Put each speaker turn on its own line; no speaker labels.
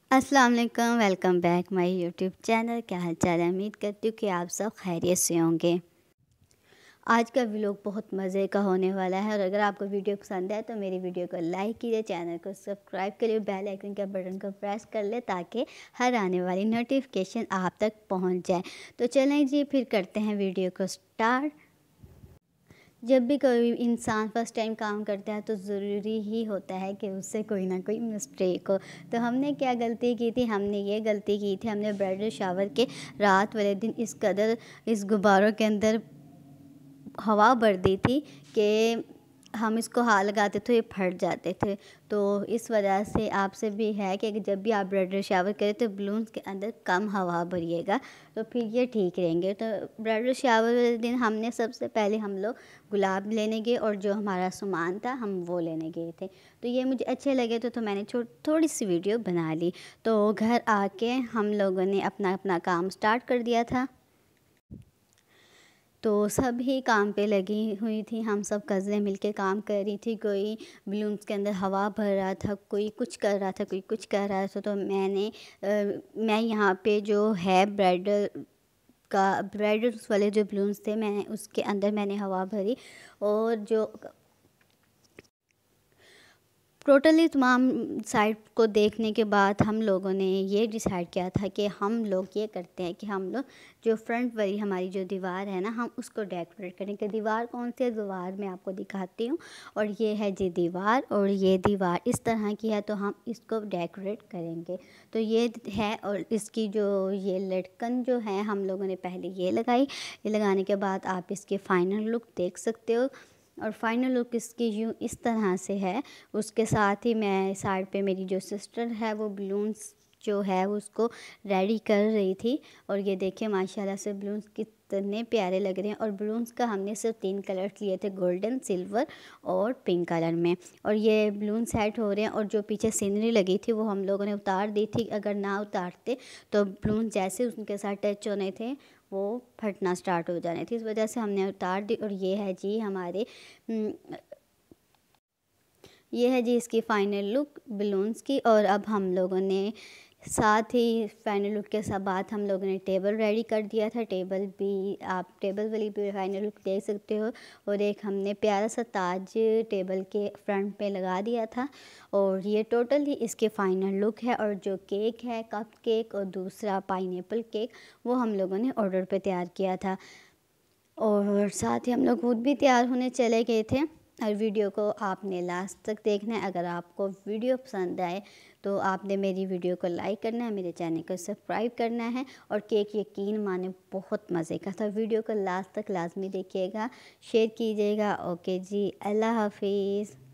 अस्सलाम वालेकुम, welcome back my YouTube channel. क्या हाल चाल है? उम्मीद करती हूँ कि आप सब खैरियत से होंगे। आज का व्लॉग बहुत मज़े का होने वाला है और अगर आपको वीडियो पसंद है तो मेरी वीडियो को लाइक कीजिए, चैनल को सब्सक्राइब करिए, बेल आइकन के बटन को प्रेस कर ले ताकि हर आने वाली नोटिफिकेशन आप तक पहुँच जाए। तो चलें जी, फिर करते हैं वीडियो को स्टार्ट। जब भी कोई इंसान फर्स्ट टाइम काम करता है तो ज़रूरी ही होता है कि उससे कोई ना कोई मिस्टेक हो। तो हमने क्या गलती की थी? हमने ये गलती की थी, हमने ब्राइडल शावर के रात वाले दिन इस कदर इस गुब्बारों के अंदर हवा भर दी थी कि हम इसको हाथ लगाते थे ये फट जाते थे। तो इस वजह से आपसे भी है कि जब भी आप ब्राइडल शावर करें तो बलून्स के अंदर कम हवा भरिएगा, तो फिर ये ठीक रहेंगे। तो ब्राइडल शावर वाले दिन हमने सबसे पहले हम लोग गुलाब लेने गए और जो हमारा सामान था हम वो लेने गए थे। तो ये मुझे अच्छे लगे तो मैंने थोड़ी सी वीडियो बना ली। तो घर आके हम लोगों ने अपना अपना काम स्टार्ट कर दिया था। तो सभी काम पे लगी हुई थी, हम सब कज़नें मिलके काम कर रही थी। कोई बलून्स के अंदर हवा भर रहा था, कोई कुछ कर रहा था, कोई कुछ कर रहा था। तो मैं यहाँ पे जो है ब्राइडल्स वाले जो बलून्स थे मैं उसके अंदर मैंने हवा भरी। और जो टोटली तमाम साइड को देखने के बाद हम लोगों ने ये डिसाइड किया था कि हम लोग ये करते हैं कि हम लोग जो फ्रंट वाली हमारी जो दीवार है ना, हम उसको डेकोरेट करेंगे। दीवार कौन सी है? दीवार मैं आपको दिखाती हूँ। और ये है जी दीवार, और ये दीवार इस तरह की है तो हम इसको डेकोरेट करेंगे। तो ये है, और इसकी जो ये लटकन जो है हम लोगों ने पहले ये लगाई। ये लगाने के बाद आप इसकी फ़ाइनल लुक देख सकते हो। और फाइनल लुक इसकी यूँ इस तरह से है। उसके साथ ही मैं साइड पे मेरी जो सिस्टर है वो बलून्स जो है उसको रेडी कर रही थी। और ये देखिए माशाल्लाह से बलून्स कितने प्यारे लग रहे हैं। और बलून्स का हमने सिर्फ 3 कलर्स लिए थे, गोल्डन, सिल्वर और पिंक कलर में। और ये बलून सेट हो रहे हैं। और जो पीछे सीनरी लगी थी वो हम लोगों ने उतार दी थी। अगर ना उतारते तो बलून जैसे उनके साथ टच होने थे वो फटना स्टार्ट हो जाने थे, इस वजह से हमने उतार दी। और ये है जी ये है जी इसकी फ़ाइनल लुक बलून्स की। और अब हम लोगों ने साथ ही फाइनल लुक के साथ बाद हम लोगों ने टेबल रेडी कर दिया था। टेबल भी आप टेबल वाली भी फाइनल लुक देख सकते हो। और एक हमने प्यारा सा ताज टेबल के फ्रंट पे लगा दिया था। और ये टोटल ही इसके फ़ाइनल लुक है। और जो केक है, कप केक और दूसरा पाइनएप्पल केक, वो हम लोगों ने ऑर्डर पे तैयार किया था। और साथ ही हम लोग खुद भी तैयार होने चले गए थे। और वीडियो को आपने लास्ट तक देखना है। अगर आपको वीडियो पसंद आए तो आपने मेरी वीडियो को लाइक करना है, मेरे चैनल को सब्सक्राइब करना है। और केक यकीन माने बहुत मज़े का था। वीडियो को लास्ट तक लाजमी देखिएगा, शेयर कीजिएगा। ओके जी, अल्लाह हाफिज़।